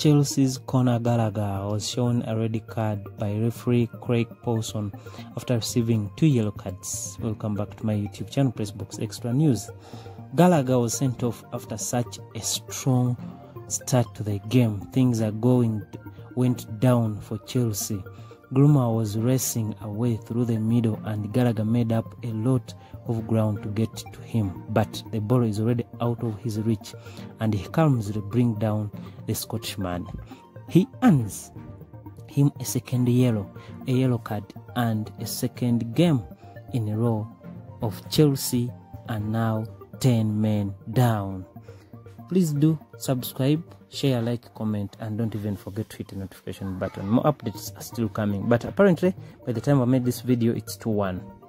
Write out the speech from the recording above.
Chelsea's Conor Gallagher was shown a red card by referee Craig Paulson after receiving 2 yellow cards. Welcome back to my YouTube channel, Pressbox Extra News. Gallagher was sent off after such a strong start to the game. Things went down for Chelsea. Groomer was racing away through the middle and Gallagher made up a lot of ground to get to him, but the ball is already out of his reach and he calmly brings down the Scotsman. He earns him a second yellow card, and a second game in a row of Chelsea are now 10 men down. Please do subscribe, share, like, comment, and don't even forget to hit the notification button. More updates are still coming, but apparently by the time I made this video it's 2-1.